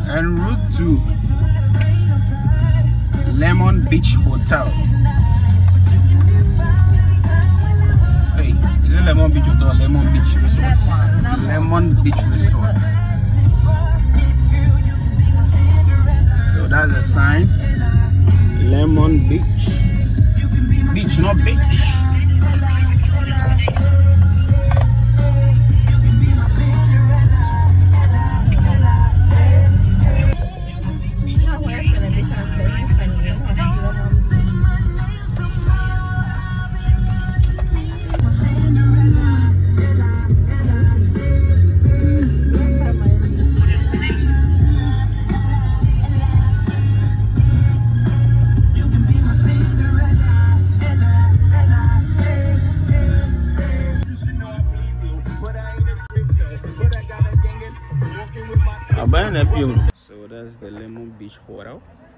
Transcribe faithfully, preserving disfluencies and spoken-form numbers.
En route to Lemon Beach Hotel. Hey, is it Lemon Beach Hotel or Lemon Beach Resort? Lemon Beach Resort. So that's a sign. Lemon Beach. Beach, not beach. So that's the Lemon Beach Hotel.